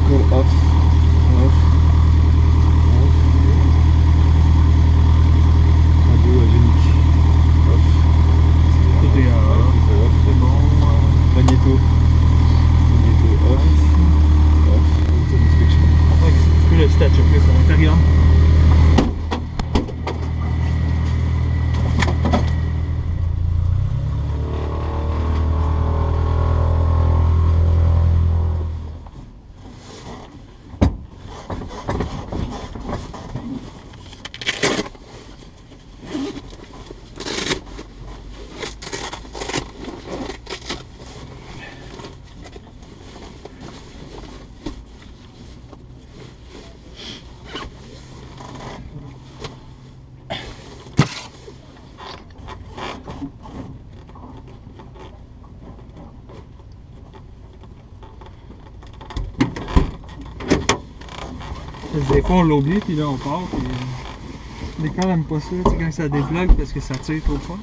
Go off. Off. Off. Radio agénique. Off. Tout est off. C'est bon. Magnéto. Magnéto off. Off. Outside inspection. Ok, tu peux le statcher plus à l'intérieur. Des fois on l'oublie puis là on part puis l'école aime pas ça, tu sais, quand ça débloque parce que ça tire trop fort.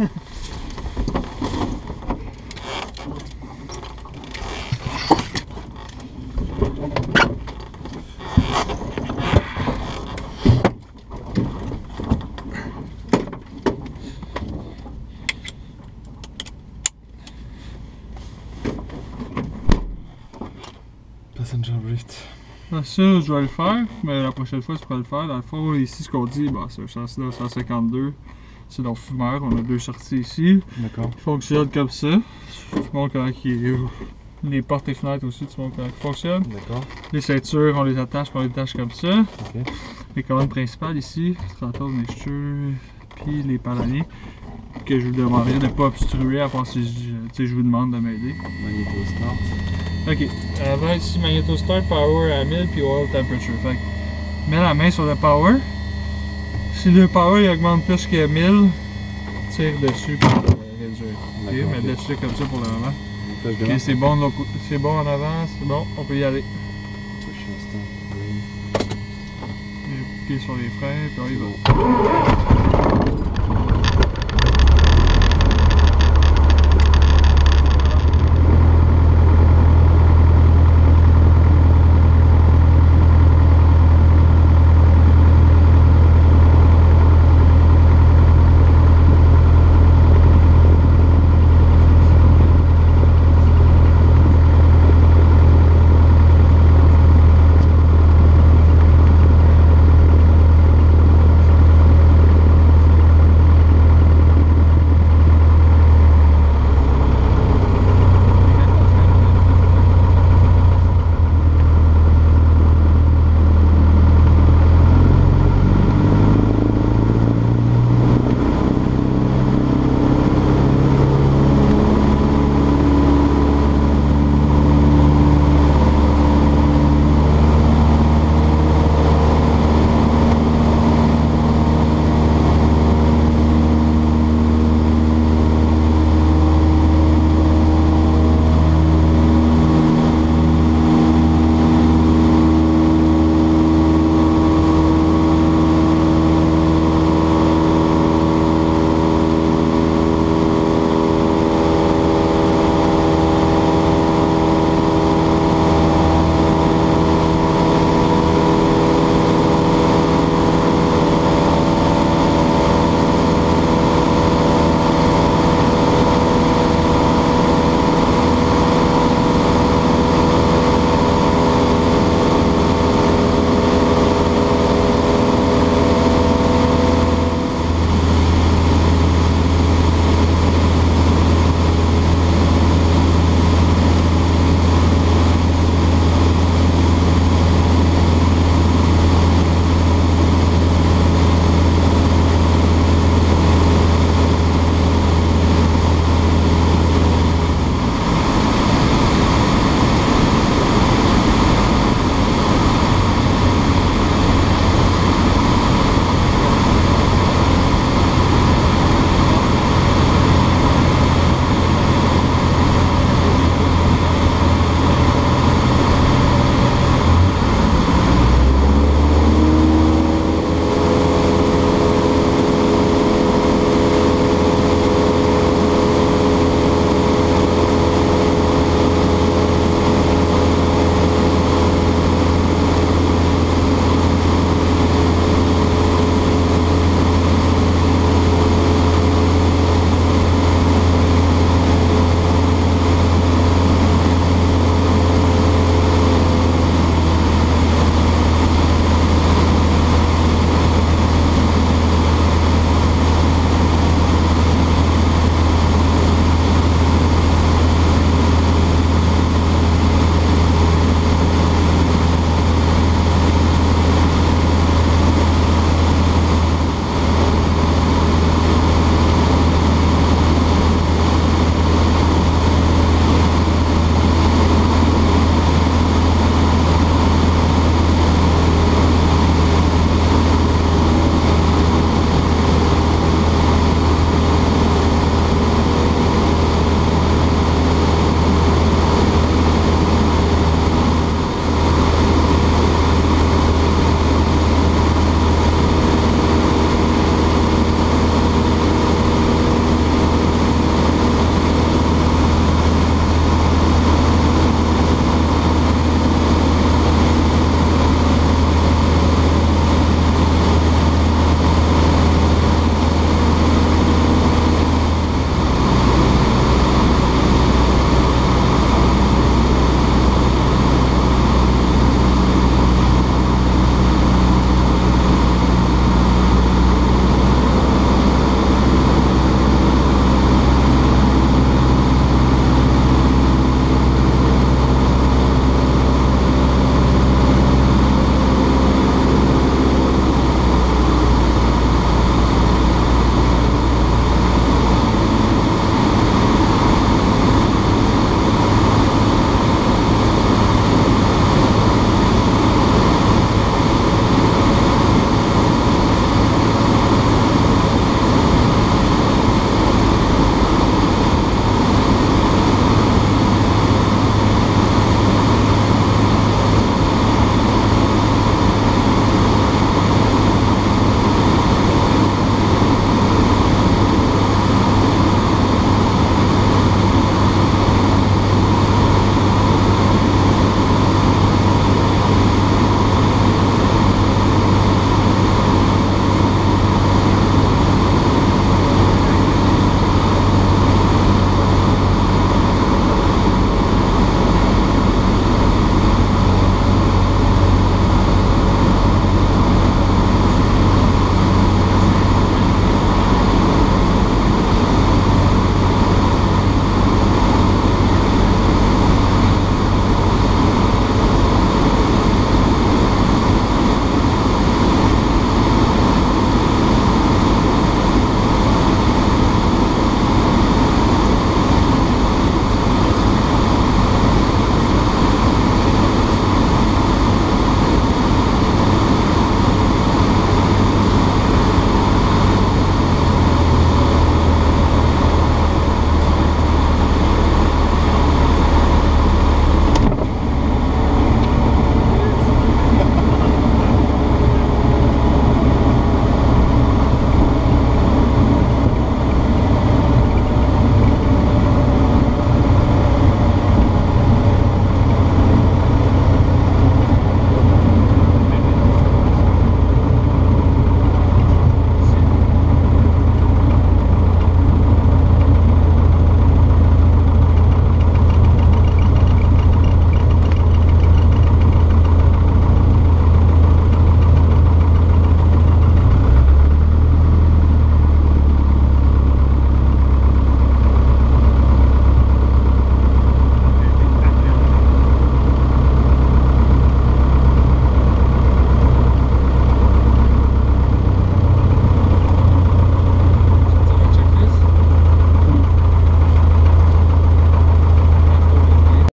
Passenger lift. Ça, je vais le faire, mais la prochaine fois, tu peux le faire. Dans le fond, ici, ce qu'on dit, bah, c'est un châssis là, 152. C'est dans le fumeur, on a deux sorties ici. D'accord. Il fonctionne comme ça. Je te montre comment il est. Les portes et fenêtres aussi, tu montres comment il fonctionne. D'accord. Les ceintures, on les attache comme ça. Ok. Les colonnes principales ici, 31 mixtures, puis les palaniers. Que je vous demanderai de ne pas obstruer à part si je vous demande de m'aider. Magnéto start. Ok, avant ici, Magneto Start, Power à 1000 puis Oil Temperature. Fait que, mets la main sur le Power. Si le Power il augmente plus que 1000, tire dessus pour réduire. Ok, mets dessus comme ça pour le moment. Ok, c'est bon, c'est bon en avant, c'est bon, on peut y aller. Push start. J'ai pied sur les freins, puis on y va.